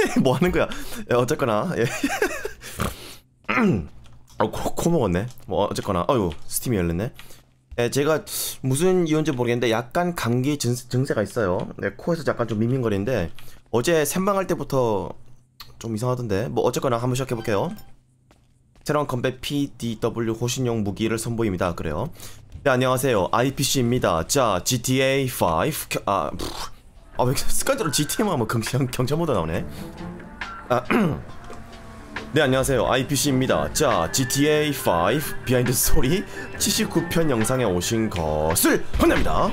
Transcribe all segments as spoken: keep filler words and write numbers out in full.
뭐 하는 거야? 예, 어쨌거나 예. 어, 코, 코 먹었네. 뭐 어쨌거나 어유 스팀이 열렸네. 예, 제가 무슨 이유인지 모르겠는데 약간 감기 증, 증세가 있어요. 네, 코에서 약간 좀 밍밍거리는데 어제 샘방할 때부터 좀 이상하던데. 뭐 어쨌거나 한번 시작해볼게요. 새로운 컴뱃 피디더블유 호신용 무기를 선보입니다. 그래요. 네, 안녕하세요. 아이피씨입니다. 자, 지티에이 파이브 아, 아, 왜 습관대로 지티에이만 하면 경찰, 경찰 모드 나오네. 아, 네, 안녕하세요. 아이피씨입니다. 자, 지티에이 파이브 비하인드 스토리 칠십구 편 영상에 오신 것을 환영합니다.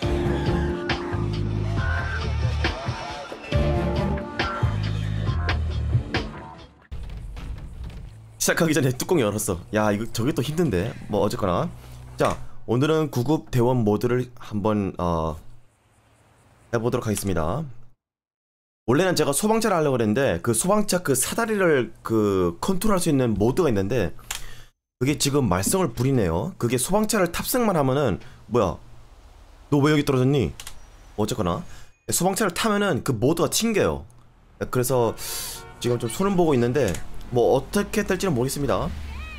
시작하기 전에 뚜껑 열었어. 야, 이거 저게 또 힘든데. 뭐 어쨌거나 자, 오늘은 구급 대원 모드를 한번 어 해보도록 하겠습니다. 원래는 제가 소방차를 하려고 그랬는데 그 소방차 그 사다리를 그 컨트롤할 수 있는 모드가 있는데 그게 지금 말썽을 부리네요. 그게 소방차를 탑승만 하면은 뭐야, 너 왜 여기 떨어졌니? 어쨌거나 소방차를 타면은 그 모드가 튕겨요. 그래서 지금 좀 손을 보고 있는데 뭐 어떻게 될지는 모르겠습니다.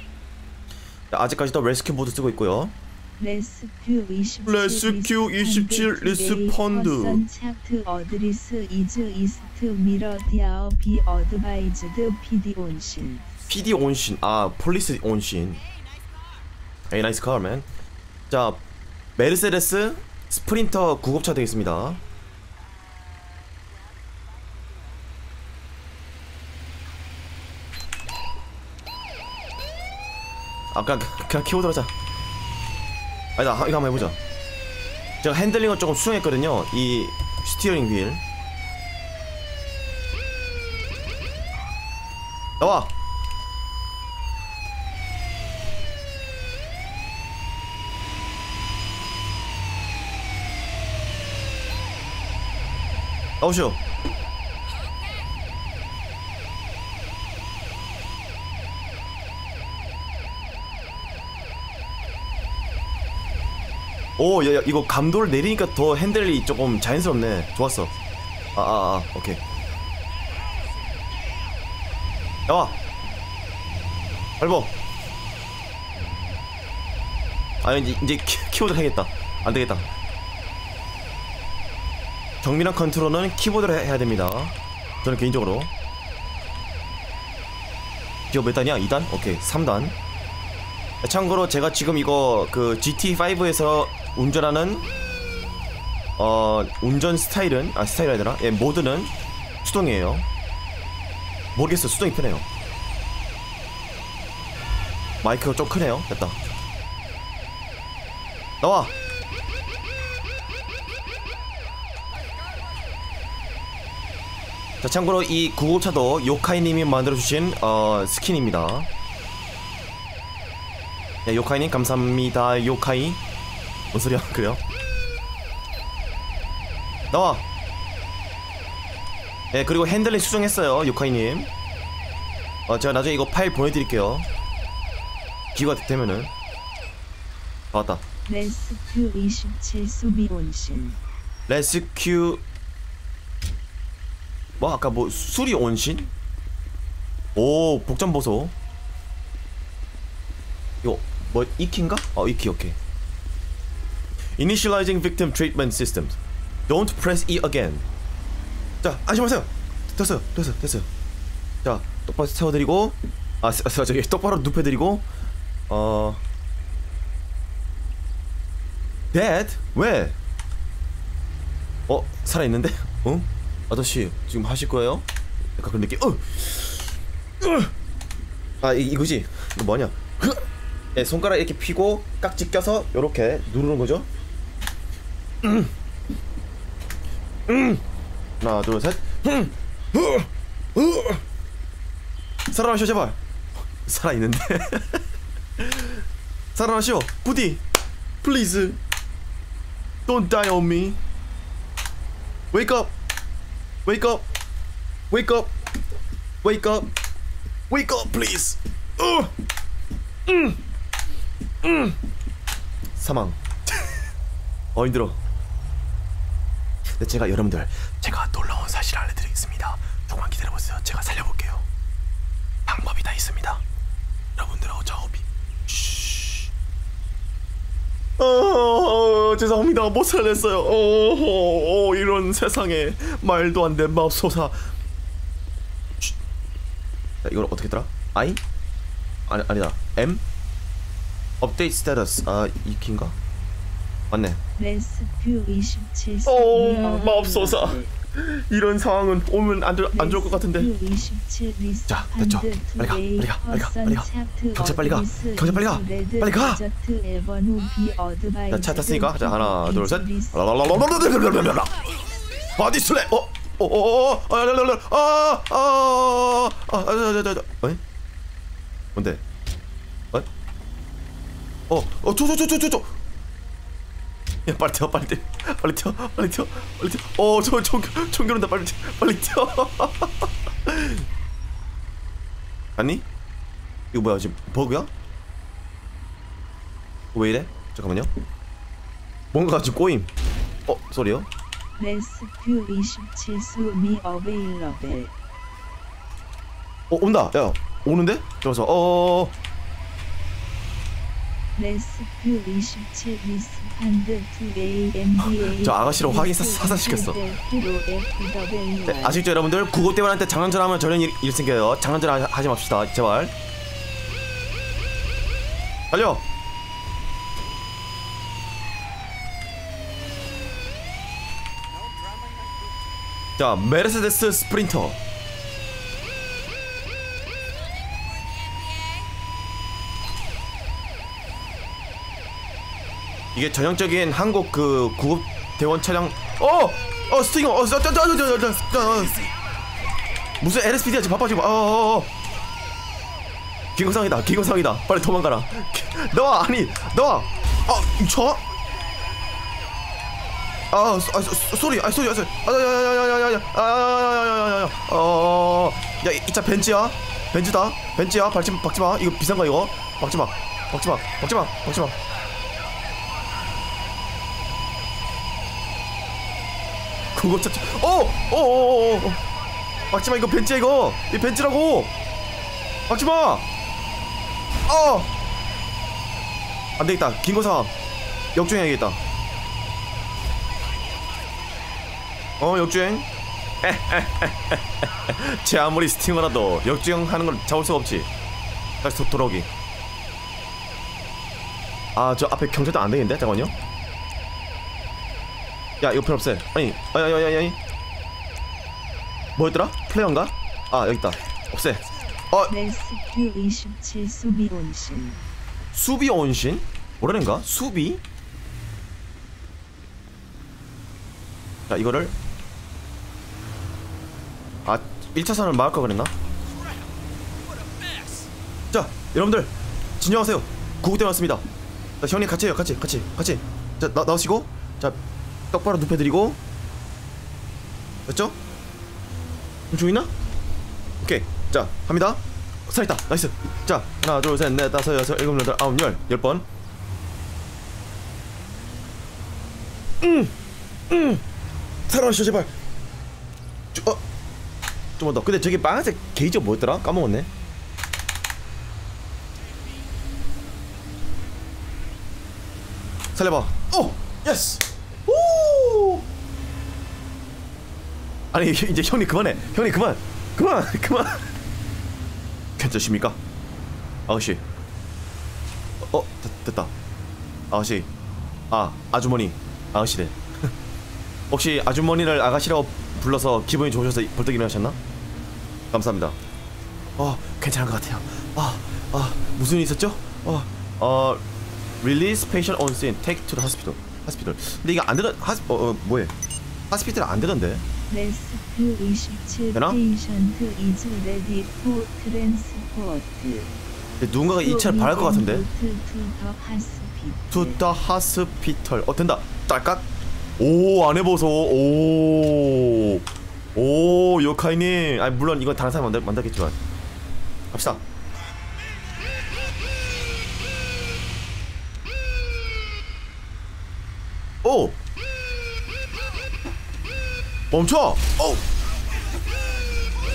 아직까지도 레스큐 모드 쓰고 있고요. 레스큐 이십칠, 레스큐 이십칠 리스펀드 차트 어드리스 이즈 이스트 미러 디아어 비 어드바이즈드 피디 온신 피디 온신 아 폴리스 온신. 에이 나이스 카맨. 자, 메르세데스 스프린터 구급차 되겠습니다. 아까 그냥 키보드로 하자. 아니다, 이거 한번 해보자. 제가 핸들링을 조금 수정했거든요. 이 스티어링 휠. 나와. 나오시오. 오, 야, 야, 이거 감도를 내리니까 더 핸들이 조금 자연스럽네. 좋았어. 아, 아, 아, 오케이. 나와. 밟어. 아, 이제, 이제 키, 키보드 해야겠다. 안 되겠다. 정밀한 컨트롤은 키보드로 해, 해야 됩니다. 저는 개인적으로. 이거 몇 단이야? 이 단? 오케이, 삼 단. 참고로 제가 지금 이거 그 지티에이 파이브에서 운전하는 어 운전 스타일은 아 스타일 아니라 예 모드는 수동이에요. 모르겠어, 수동이 편해요. 마이크가 좀 크네요. 됐다. 나와. 자, 참고로 이 구급차도 요카이님이 만들어주신 어 스킨입니다. 네, 요카이님 감사합니다. 요카이 뭔 소리야? 그래요? 나와. 네, 그리고 핸들링 수정했어요. 요카이님. 어, 제가 나중에 이거 파일 보내드릴게요. 기회가 되면은. 아, 왔다. 레스큐 이십칠 수비 온신 레스큐 뭐 아까 뭐 수리 온신? 오, 복잡 보소. 이거 뭐 이키인가? 어, 이키. 오케이. Initializing victim treatment systems. Don't press E again. 자, 안심하세요. 됐어요, 됐어요, 됐어요. 자, 똑바로 세워드리고, 아, 세, 세, 저기 똑바로 눕혀드리고, 어, Dad? 왜? 어, 살아있는데? 어? 아저씨, 지금 하실 거예요? 약간 그런 느낌. 어! 아, 이, 이거지? 이거 뭐냐? 예, 손가락 이렇게 펴고 깍지 껴서 요렇게 누르는 거죠. 음. 음. 하나, 둘, 셋. 음. 어. 어. 살아나시오, 제발. 살아있는데. 살아나시오, 부디. Please. Don't die on me. Wake up. Wake up. Wake up. Wake up. Wake up, please. 어. 음. 음. 사망. 어, 힘들어. 근데 제가 여러분들 제가 놀라운 사실을 알려드리겠습니다. 조금만 기다려보세요. 제가 살려볼게요. 방법이 다 있습니다. 여러분들하고 작업이. 어, 죄송합니다. 못 살렸어요. 어, 어, 어, 이런 세상에 말도 안 되는 맙소사. 자, 이걸 어떻게 했더라? I? 아니, 아니다. M? 업데이트 스테이터스. 아, 이 키인가? 맞네. 레스큐 이십칠. 오, 맙소사. 이런 상황은 오면 안, 안 좋을 것 같은데. 자, 됐죠. 빨리 가, 빨리 가, 빨리 가, 빨리 가. 경찰 빨리 가, 경찰 빨리 가, 빨리 가. 자, 차 탔으니까. 자, 하나, 둘, 셋. 바디 슬랩. 어, 어, 어, 어, 아, 아, 아, 아, 아, 에? 뭔데? 어? 어, 어, 저, 저, 저, 저, 저, 저. 야, 빨리 튀어, 빨리 튀어, 빨리 튀어, 빨리 튀어, 빨리 튀어. 어, 저, 총, 총 겨눈다, 빨리 튀어, 빨리 튀어. 아니? 이거 뭐야, 지금 버그야? 왜 이래? 잠깐만요. 뭔가 지금 꼬임. 어, 소리요? 레스큐 이십칠 수미 어베일러벨. 어, 온다. 야, 오는데? 잠깐만. 어, 어, 레스큐 이십칠 리스판드 투 에이엠디에이. 저 아가씨로 확인 사- 사살시켰어. 네, 아시죠 여러분들? 구급대원한테 장난전하면 저는 일, 일 생겨요. 장난전 하, 하지 맙시다 제발. 달려. 자, 메르세데스 스프린터. 이게 전형적인 한국 그 구급대원 차량. 어! 어 스팅어! 어! 저, 저, 저, 저, 저, 저, 저, 무슨 엘에스피디야 지금 바빠 지금. 어어어 어. 기공상이다 기공상이다. 빨리 도망가라. 너와 아니 너와 아 저? 아, 아 소리 아 소리 아 소리 아야야야야야야야야야야야야 어야 이 차 벤츠야 벤츠다 벤츠야 박지 박지마 이거 비싼 거 이거 박지마 박지마 박지마 박지마. 구급차 어어어어 박지마 이거 벤츠야 이거 이 벤츠라고 박지마. 어 안되겠다 긴거상황 역주행해야겠다. 어 역주행. 제 아무리 스팅어라도 역주행하는 걸 잡을 수가 없지. 다시 도, 돌아오기. 아 저 앞에 경찰도 안 되겠는데? 잠깐만요. 야 이거 필요 없애. 아니 아니 아니 아니 아니 뭐였더라? 플레이어인가? 아 여기있다. 없애. 어 레스큐 이십칠 수비 온신. 수비 온신? 뭐라는가? 수비? 자 이거를 아 일 차선을 막을 걸 그랬나? 자 여러분들 진정하세요. 구급대 왔습니다. 자 형님 같이 해요. 같이 같이 같이. 자 나, 나오시고 자 똑바로 눕혀드리고. 됐죠? 좀 있나? 오케이 자 갑니다. 살아있다 나이스. 자 하나 둘 셋 넷 다섯 여섯 일곱 여덟 아홉 열 열 번. 음! 음! 살아오시오 제발. 주, 어! 좀만 더. 근데 저기 빨간색 게이지가 뭐였더라? 까먹었네. 살려봐. 오! 예스! 오! 아니 이제 형님 그만해. 형님 그만. 그만 그만. 괜찮으십니까? 아가씨. 어? 됐, 됐다. 아가씨. 아 아주머니. 아가씨래. 혹시 아주머니를 아가씨라고 불러서 기분이 좋으셔서 벌떡 일어나셨나? 감사합니다. 어 괜찮은 것 같아요. 아, 아 무슨 일 있었죠? 어, 어 release patient on scene, take to the hospital. hospital. 근데 이게 안 되는 하스 어, 어 뭐해? 하스피탈 안 되던데. 레스큐 이십칠 되나? 페이션트 이즈 레디 포 트랜스포트. 누군가가 이 차를 바랄 것 같은데. 투 더 하스피탈. To the hospital. 어 된다. 딸깍. 오 안 해보소. 오. 오 요카이님. 아니 물론 이건 다른 사람 만들 만들겠지만. 갑시다. 오. 멈춰. 오.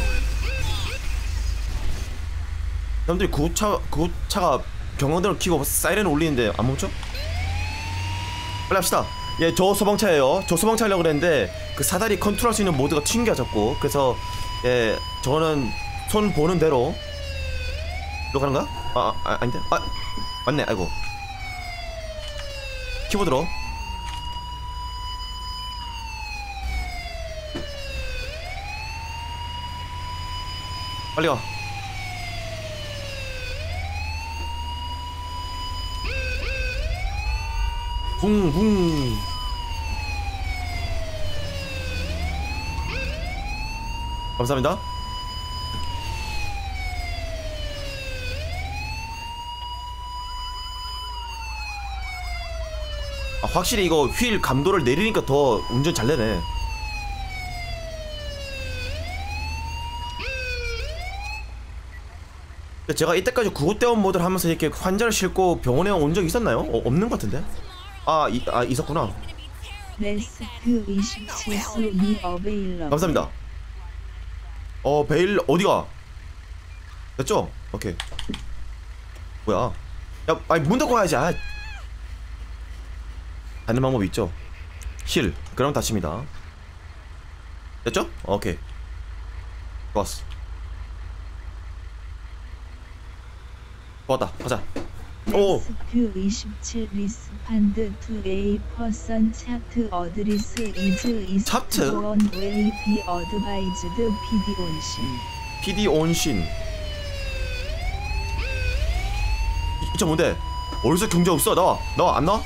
사람들이 구급차 구급차가 경광등을 켜고 사이렌을 울리는데 안 멈춰? 빨리 합시다. 예, 저 소방차예요. 저 소방차 하려고 그랬는데 그 사다리 컨트롤할 수 있는 모드가 튕겨졌고, 그래서 예, 저거는 손 보는 대로 일로 가는 거야? 아, 아 아닌데? 아 맞네. 아이고. 키보드로. 빨리 가. 붕붕. 감사합니다. 아, 확실히 이거 휠 감도를 내리니까 더 운전 잘 되네. 제가 이때까지 구급대원 모드를 하면서 이렇게 환자를 싣고 병원에 온 적 있었나요? 어, 없는 것 같은데? 아, 이, 아 있었구나. 레스큐 이십칠 수미 어베일러. 감사합니다. 어, 베일 어디가? 됐죠? 오케이. 뭐야? 야, 아니 문 닫고 가야지. 아. 닫는 방법이 있죠. 힐. 그럼 닫힙니다. 됐죠? 오케이. 좋았어. 좋았다. 가자. 오. 레스큐 이십칠 리스판드 투 에이 퍼선 차트 어드리스 이즈 이스트 차트? 원 웨이 비 어드바이즈드 피디 온신. 피디 온신. 이, 저 뭔데? 어디서 경제 없어? 나와. 나와. 안 나와?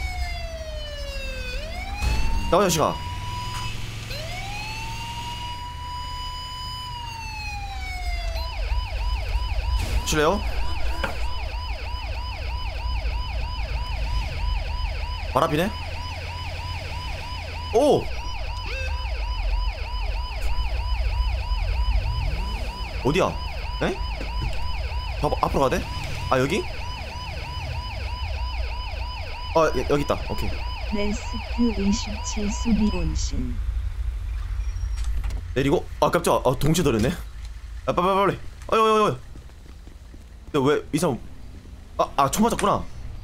나와, 자식아. 실래요? 바람피네? 오! 어디야? 에? 봐봐, 앞으로 가야 돼? 아, 여기? 아, 여, 여기 있다. 오케이. 레스큐 이십칠 수비 온신. 내리고, 아, 깜짝아. 아, 동시에 들었네. 아, 빨리, 빨리, 빨리. 어이, 어이, 어이. 근데 왜, 이 사람. 아, 아, 총 맞았구나.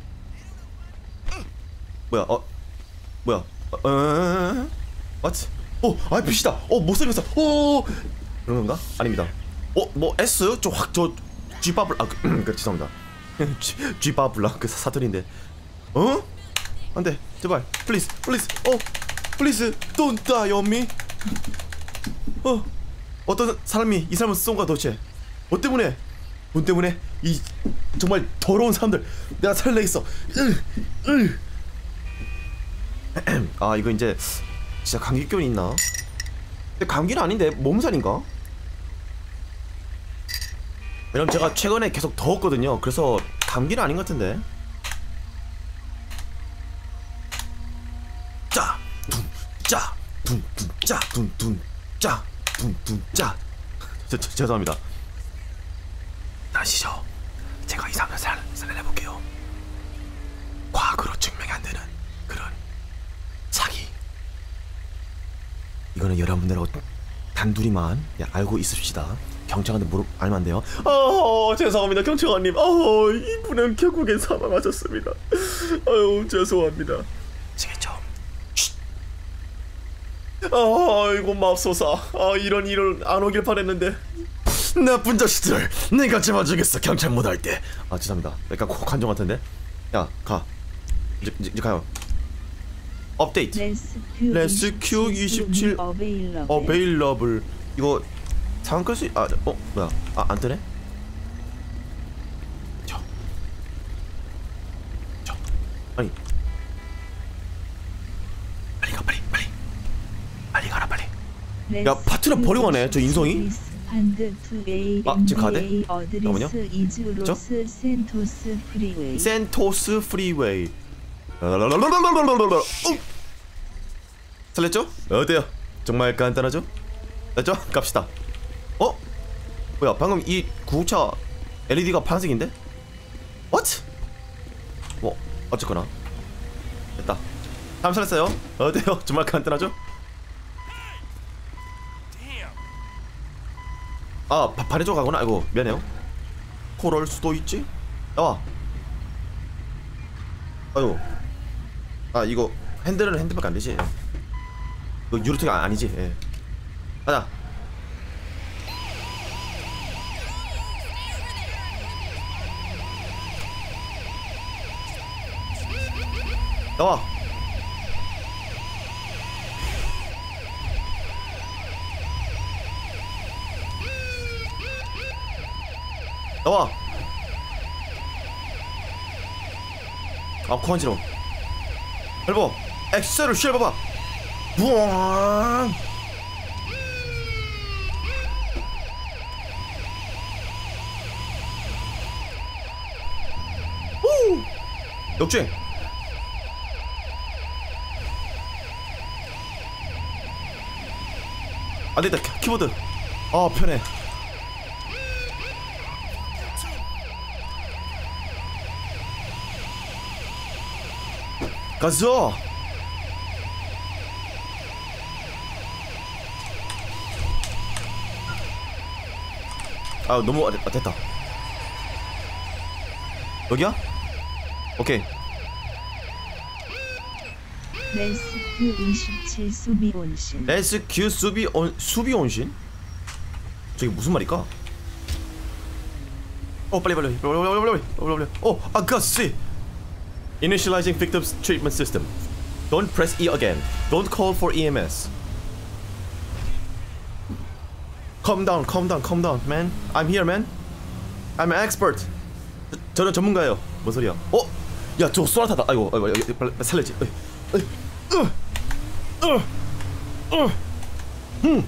뭐야, 어, 뭐야, 어, 어, what? 어, 아, 빛이다. 어, 못생겼어. 오, 그런 건가? 아닙니다. 어, 뭐 S 좀 확 저 G바블 아, 그, 그 죄송합니다. G G바블라 그 사투리인데, 어? 안돼, 제발, please, please, 어, please, don't die on me. 어, 어떤 사람이 이 사람을 쏜 거야 도대체? 뭐 때문에? 돈 때문에? 이 정말 더러운 사람들 내가 살려야겠어. 으, 으. 아, 이거 이제 진짜 감기병이 있나? 근데 감기는 아닌데 몸살인가? 왜냐면 제가 최근에 계속 더웠거든요. 그래서 감기는 아닌 것 같은데. 짜! 둥! 짜! 둥! 둥! 짜! 둥! 둥! 짜! 둥! 둥! 짜! 저, 저, 죄송합니다. 아시죠? 제가 이상한 살, 살려내볼게요. 과학으로 증명이 안 되는 그런 사기. 이거는 여러분들하고 단둘이만 알고 있읍시다. 경찰한테 물어 알면 안 돼요. 아, 죄송합니다, 경찰관님. 아, 이분은 결국엔 사망하셨습니다. 아유, 죄송합니다. 아시겠죠? 아, 이거 맙소사. 아, 이런 일을 안 오길 바랬는데. 나쁜 자식들, 내가 잡아주겠어. 경찰 못 할 때. 아, 죄송합니다. 약간 코 관종 같은데. 야, 가. 이제, 이제, 이제 가요. 업데이트. 레스큐, 레스큐 이십칠 어베일러블. 어베일러블. 이거 상황 끌 수, 아, 어, 뭐야? 아, 안 뜨네? 저, 저, 아니, 빨리 가, 빨리, 빨리, 빨리 가라, 빨리. 야, 파트너 버리고 가네, 저 인성이. 아, 지금 가야 돼? 잠깐만요. 저? 센토스 프리웨이. 센토스 프리웨이. 설렜죠? 어때요? 정말 간단하죠? 됐죠? 갑시다. 어? 뭐야, 방금 이 구급차 엘이디가 파란색인데? What? 뭐 어쨌거나 됐다. 다음 설렜어요. 어때요? 정말 간단하죠? 아, 바, 발해줘 가구나. 아이고, 미안해요. 그럴 수도 있지. 나와. 아유. 아 이거 핸들은 핸들밖에 안 되지. 이거 유로트가 아니지. 예. 가자. 나와. 나와. 아 코간지러워. 밟아. 엑셀을 쉐봐봐. 부엉. 오. 역주행. 안되겠다. 키보드. 아 편해. 가자. 아 너무 아, 됐다. 여기야? 오케이. 레스큐 이십칠 수비 온신. 레스큐 수비 온 수비 온신? 저게 무슨 말일까? 어 빨리 빨리 빨리 빨리 빨리 빨리 빨리 빨리. 어 아가씨. Initializing victim's treatment system. Don't press E again. Don't call for E M S. Calm down, calm down, calm down, man. I'm here, man. I'm an expert. 저, 저는 전문가예요. 뭔 소리야? 어? 야, 저 소나타다. 아이고, 아이고, 아이고 빨리, 빨리 살려지. 어이, 어이, 으, 으, 으, 흠,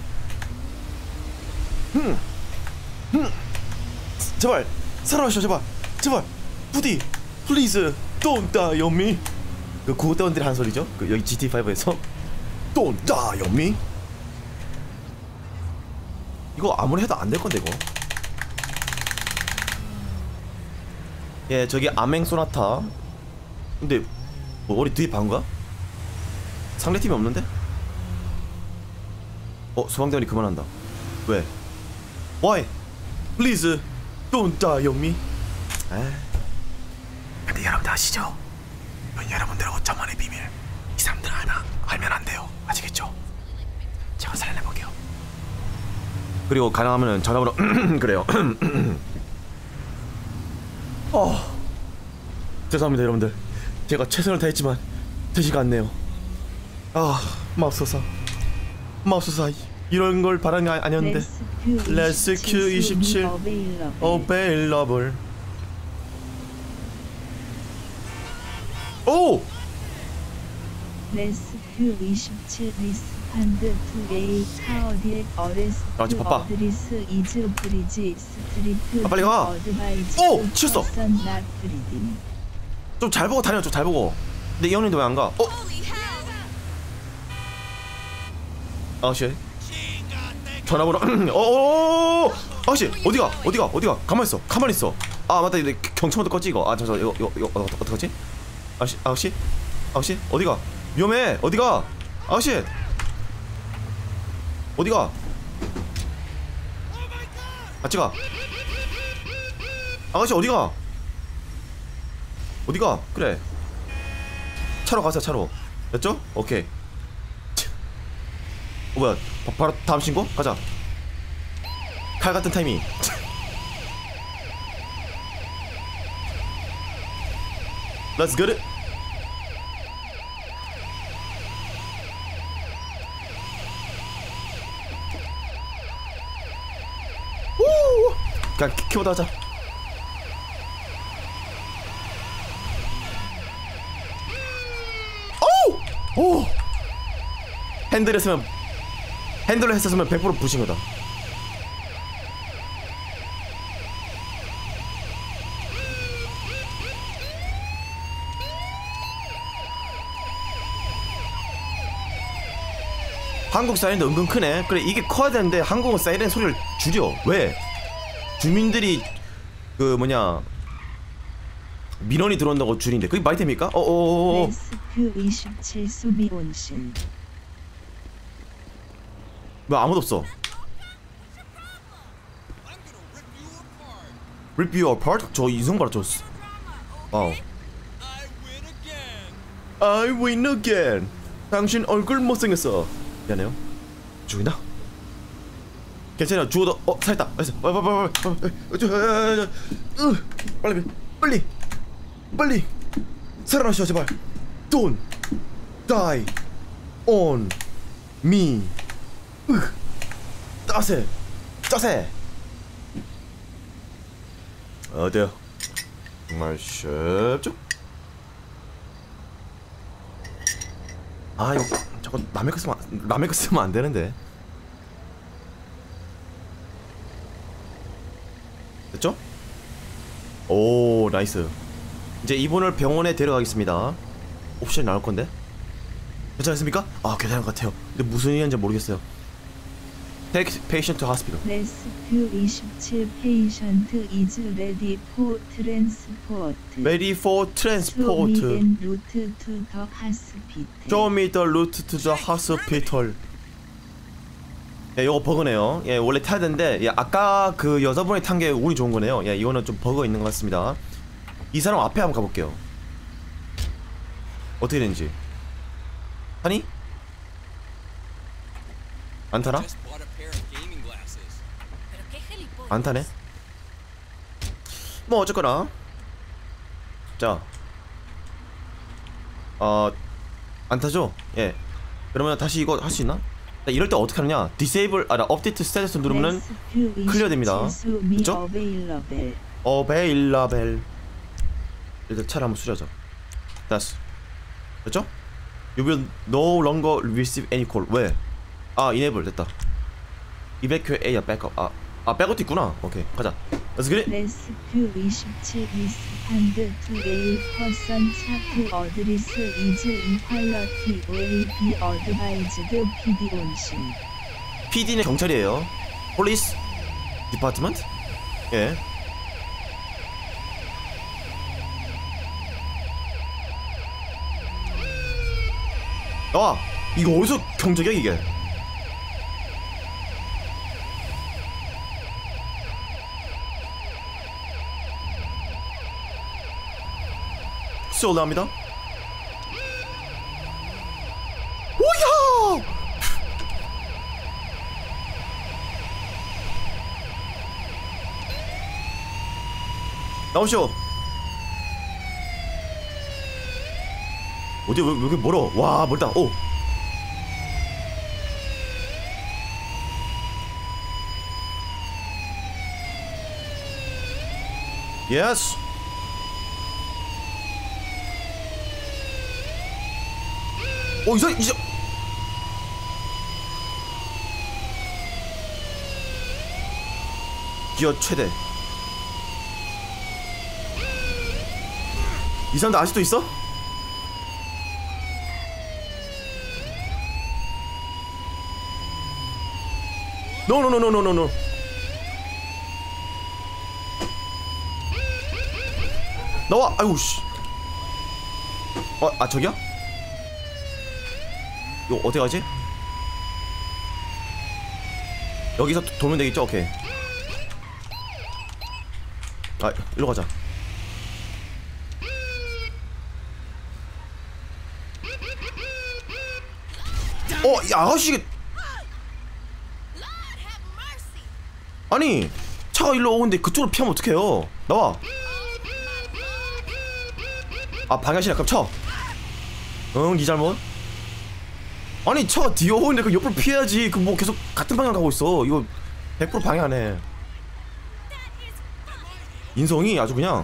흠, 흠. 제발 살아오셔, 제발, 제발. 부디, please, don't die on me. 그 구호대원들이 하는 소리죠. 그 여기 지티 파이브에서 don't die on me. 이거 아무리 해도 안 될 건데 이거. 예, 저기 아맹 소나타. 근데 뭐 우리 뒤에 반가? 상대팀이 없는데? 어, 소방대원이 그만한다. 왜? Why? Please don't die on me. 에이. 근데 여러분들 아시죠? 이건 여러분들의 오천만의 비밀. 이 사람들 하나 알면 안 돼요. 아시겠죠? 제가 살려내볼게요. 그리고 가능하면은 전화번호 그래요. 어, 죄송합니다 여러분들. 제가 최선을 다했지만 되지가 않네요. 아 맙소사 맙소사. 이런 걸 바란 게 아니었는데. 레스큐 이십칠 어베일러블. 오! 레스큐 이십칠 리스판드 투 에이 타워딜 어레스트 아, 바빠. 어드리스 이즈 브리지 스트리트 아, 빨리 가. 어드바이즈 오! 치웠어. 좀 좀 잘 보고 다녀. 좀 잘 보고. 근데 이 형님도 왜 안 가? 어? 아저씨 전화번호. 어어어어 아저씨 어디가 어디가 어디가. 가만있어 가만있어. 아 맞다. 근데 경찰모드 껐지 이거. 아 잠시만 이거 이거 이거 어떡하지? 아저씨 아저씨 아저씨 어디가. 위험해. 어디가 아저씨 어디가. 같이 가. 아저씨 어디가 어디가. 그래 차로 가자. 차로 됐죠? 오케이. 어 뭐야 바, 바로 다음 신고? 가자. 칼같은 타이밍. Let's get it. 우! 그냥 키- 키보드 하자. 오! 오! 핸들 했으면 핸들을 했었으면 백 퍼센트 부신 거다. 한국 사이렌도 은근 크네. 그래 이게 커야 되는데 한국은 사이렌 소리를 줄여. 왜? 주민들이 그 뭐냐 민원이 들어온다고 줄인데 그게 말이 됩니까? 어어어어. 레스큐 이십칠 수비 온신. 왜 아무도 없어? Rip you apart? 저 이성 봐라 저. 와우. I win again. 당신 얼굴 못생겼어. 미안해요. 죽이나? 괜찮아. 죽어도 어 살았다. 알았어. 빨리 빨리 빨리 빨리 빨리 빨리 살아나시오 제발. Don't die on me. 으 따세 짜세. 어때요? 정말 쉽죠? 아 이거 자꾸 남의 거 쓰면 안- 남의 거 쓰면 안 되는데. 됐죠? 오 나이스. 이제 이분을 병원에 데려가겠습니다. 옵션이 나올 건데. 괜찮습니까? 아 괜찮은 것 같아요. 근데 무슨 일인지 모르겠어요. Take patient to hospital. 레스큐 이십칠 페이션트 is ready for transport. Ready for transport. Show me en route to the hospital. Show me the route to the hospital. 예, 이거 버그네요. 예, 원래 타야 되는데, 예, 아까 그 여자분이 탄 게 운이 좋은 거네요. 예, 이거는 좀 버그 있는 것 같습니다. 이 사람 앞에 한번 가볼게요. 어떻게 되는지. 타니? 안 타나? 안 타네? 뭐 어쨌거나 자 어... 안 타죠? 예 그러면 다시 이거 할 수 있나? 자, 이럴 때 어떻게 하느냐 Disable, 아, 업데이트 스테이터스 누르면은 클리어 됩니다. 그쵸? 어베일러벨 일단 차를 한번 수리하자. 됐어. 됐죠? You will no longer receive any call. 왜? 아, enable 됐다. Evacuate area backup. 아, 아 백업도 있구나. 오케이, 가자. Let's get it. 레스큐 이십칠 respond to a person chat address is equality will be advised 피디 온신. 피디는 경찰이에요. Police Department? 예. 아, 이거 어디서 경적이야 이게? 수 올라갑니다. 오야! 나오시오. 어디 왜, 왜 이렇게 멀어? 와 멀다. 오. 예스. 오 이상 이상. 기어 최대. 이 사람들 아직도 있어? 노노노노노노노. 나와. 아이고 씨. 어, 아 저기야? 이거 어떻게 가지? 여기서 도, 돌면 되겠죠? 오케이. 아, 일로 가자. 어, 이 아가씨. 아니, 차가 일로 오는데 그쪽으로 피하면 어떡해요? 나와. 아, 방향실 약간 쳐. 응, 니 잘못. 아니, 차가 뒤에 오는데 그 옆으로 피해야지. 그 뭐 계속 같은 방향 가고 있어. 이거 백 퍼센트 방해 안 해. 인성이 아주 그냥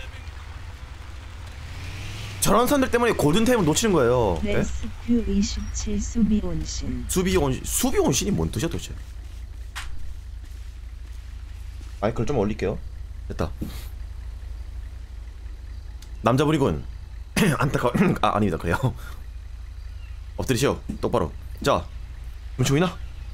저런 사람들 때문에 골든타임을 놓치는 거예요. 네? 레스큐 이십칠 수비 온신. 수비 온 수비 온신이 뭔 뜻이야 도대체? 마이크를 좀 올릴게요. 됐다. 남자분이군. 안타까워. 아 아닙니다. 그래요. 엎드리시오. 똑바로. 자, 그럼 조이나?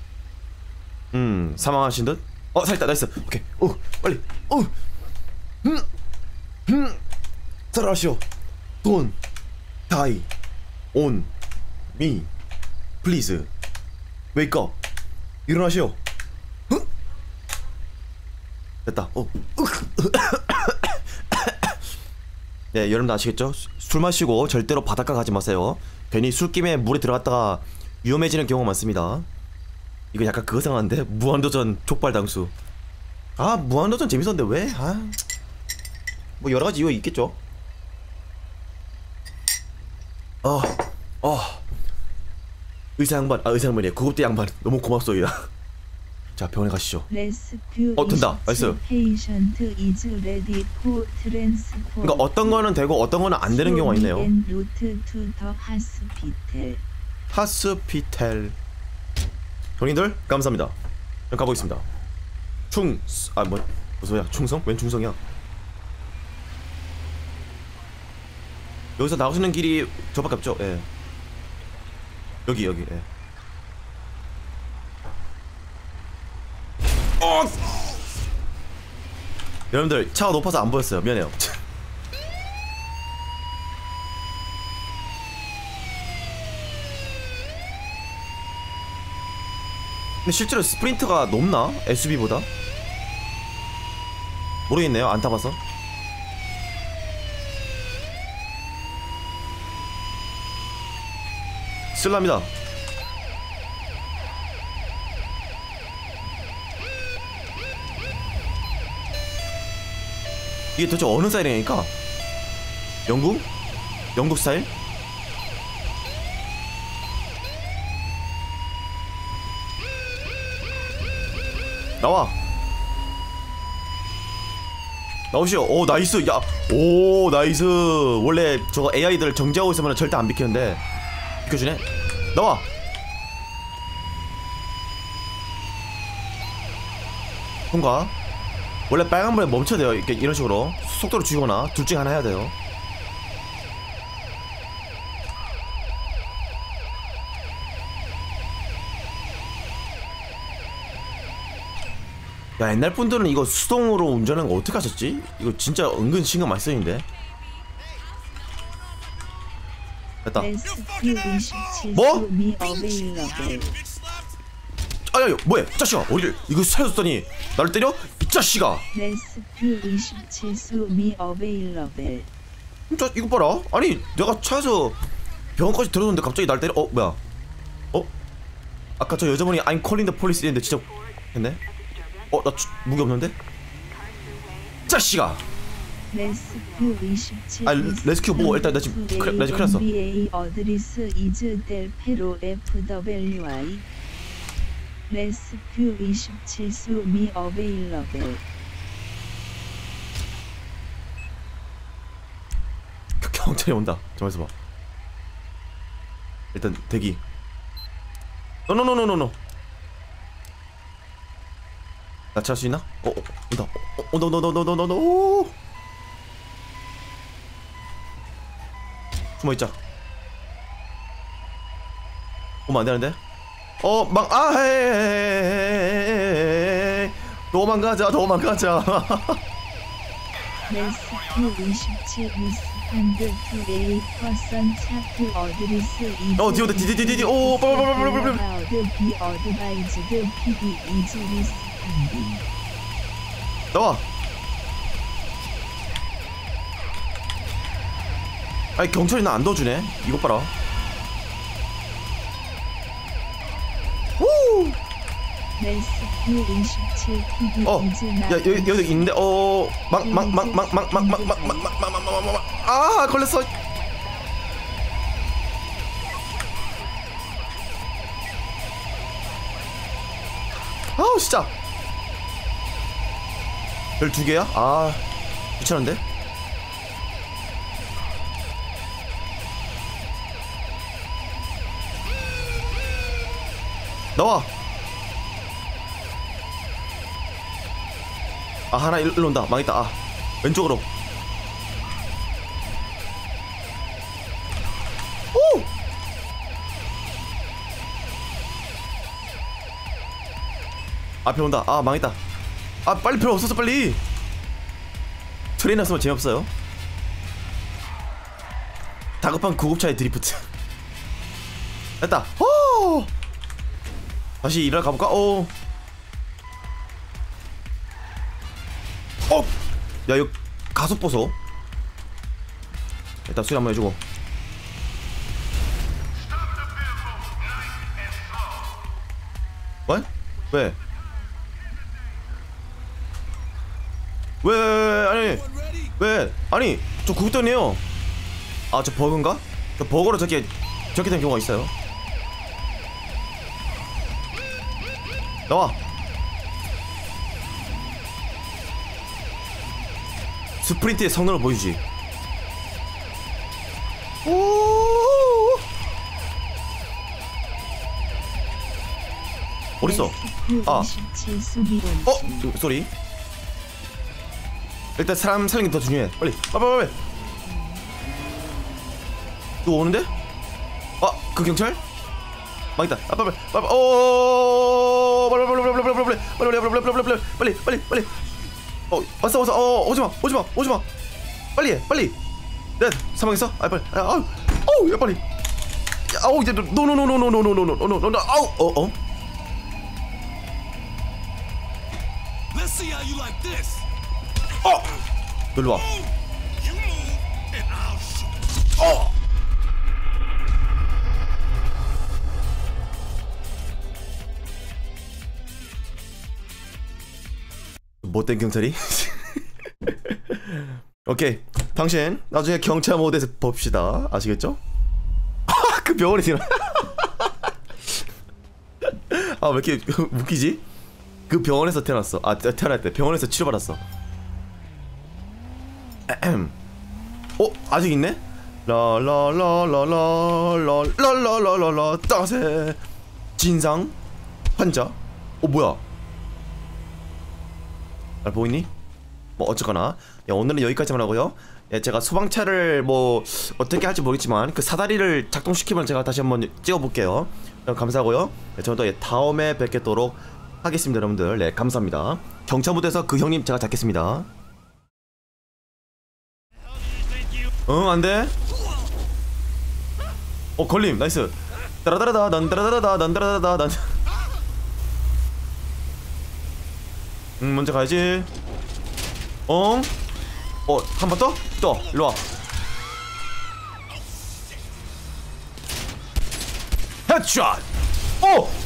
음 사망하신 듯? 어 살았다. 나이스. 오케이. 오 빨리. 오. 음. 음. 살아나시오. Don't die on me, please. Wake up. 일어나시오. 응? 됐다. 어. 네, 여러분 아시겠죠? 술 마시고 절대로 바닷가 가지 마세요. 괜히 술김에 물에 들어갔다가 위험해지는 경우가 많습니다. 이거 약간 그거 생각하는데? 무한도전 족발 당수. 아, 무한도전 재밌었는데 왜? 아, 뭐 여러가지 이유 있겠죠? 어, 어. 의사 양반, 아 의사 양반이야. 구급대 양반 너무 고맙소이다. 자, 병원에 가시죠. 어, 된다. 나이스. 그러니까 어떤 거는 되고 어떤 거는 안 되는 경우가 있네요. 하스피텔. 형님들 감사합니다. 그럼 가보겠습니다. 충, 아 뭐, 무슨 소리야? 충성? 웬 충성이야? 여기서 나오시는 길이 저밖에 없죠? 예. 여기 여기. 예. 어! 여러분들 차가 높아서 안 보였어요. 미안해요. 근데 실제로 스프린트가 높나? 에스유브이보다? 모르겠네요. 안 타봐서. 쓸랍니다. 이게 도대체 어느 스타일이니까? 영국? 영국 스타일? 나와. 나오시오. 오 나이스. 야, 오 나이스. 원래 저거 에이아이들 정지하고 있으면 절대 안 비키는데 비켜주네. 나와. 통과. 원래 빨간불에 멈춰야 돼요. 이렇게 이런 식으로 속도를 줄이거나 둘 중에 하나 해야 돼요. 야, 옛날 분들은 이거 수동으로 운전하는 거 어떻게 하셨지? 이거 진짜 은근 신경 많이 쓰이는데. 됐다. 뭐? 아야, 뭐야? 자식아, 어디를 이거 살렸더니 나를 때려? 이 자식아. 레스큐 이십칠 수미 어베일러벨. 자, 이거 봐라. 아니, 내가 차에서 병원까지 들어오는데 갑자기 날 때려? 어, 뭐야? 어? 아까 저 여자분이 I'm calling the police 했는데 진짜 했네? 어, 나 주, 무기 없는데? 자식아! 레스큐 이십칠. 아, 레스큐 뭐 일단 나 지금 크, 나 지금 큰일 났어. 엠비에이 어드리스 이즈 델 페로 에프더블유아이. 레스큐 이십칠 수미 어베일러벨. 경찰이 온다. 잠깐만 있어봐. 일단 대기. 노노노노노노. 나 찰 수 있나? 어, 어, 온다. 어, 온다, 온다, 온다, 온다, 온다, 온다. 숨어 있자. 오면 안 되는데? 어, 망, 아, 헤이, 도망가자, 도망가자. 레스큐 이십칠 리스판드 투에이 퍼선 차트 어드리스 이즈. 어, 디오다, 디디디디디, 오, 빨빨빨빨빨빨. 어드 비 어드바이즈드 피디 이즈 리스판드. 나와. 아니, 경찰이 나 안 넣어주네. 이것 봐라. 오! 레스큐 이십칠 피디 어, 이즈 나. 야, 여기, 여기 있는데, 어, 막, 막, 막, 막, 막, 막, 막, 막, 막, 막, 막, 막, 막, 막, 막, 아, 걸렸어. 아우, 진짜. 열두 개야? 아, 귀찮은데? 나와. 아, 하나 일, 일로 온다. 망했다. 아, 왼쪽으로. 오! 앞에 온다. 아, 망했다. 아, 빨리 필요 없었어. 빨리. 트레인 났으면 재미없어요. 다급한 구급차의 드리프트. 됐다. 오! 다시 일하러 가볼까? 오. 어! 야 이거 가속 보소. 일단 수리 한번 해주고. 왜? 왜? 왜? 왜? 아니 왜? 아니 저 구급대네요. 아 저 버그인가? 저 버그로 저렇게 저렇게 된 경우가 있어요. 나와. 스프린트의 성능을 보여주지. 오. 어딨어? 아. 어? 쏘리. 일단 사람 살리는 게 더 중요해. 빨리 빨리 빨리 빨리. 누구 오는데? 아, 그 경찰? 망했다. 아, 빨리 빨리 빨리. 오, 빨리 빨리 빨리 빨리 빨리 빨리 빨리 빨리 빨리 빨리 빨리 빨리 빨리. 어, 왔어 왔어. 어, 오지 마 오지 마 오지 마. 빨리 해 빨리. 네, 사망했어? 아, 빨리. 아, 아우, 아우, 야 빨리. 아우, 이제 노노노노노노노노노노노노노. 아우, 어 어. Let's see how you like this. 어, 놀러 와. You move and I'll shoot. 어. 못된 경찰이? 오케이, 당신 나중에 경찰 모드에서 봅시다. 아시겠죠? 그 병원에 지나. 아, 왜 이렇게 웃기지? 그 병원에서 태어났어. 아, 태어날 때 병원에서 치료받았어. 어? 아직 있네? 라라라라라라라라라라라 따세 진상 환자. 어, 뭐야? 날 보이니? 뭐 어쨌거나, 야, 오늘은 여기까지만 하고요. 예, 제가 소방차를 뭐 어떻게 할지 모르겠지만 그 사다리를 작동시키면 제가 다시 한번 찍어볼게요. 감사하고요. 네, 저는 또 다음에 뵙겠도록 하겠습니다, 여러분들. 네, 감사합니다. 경찰 무대에서 그 형님 제가 잡겠습니다. 응, 안돼. 어, 걸림. 나이스. 따라다라다 난 따라다라다 난 따라다라다 난. 응, 먼저 가야지. 어? 어, 한 번 더? 또, 일로와. 헤드샷! 오!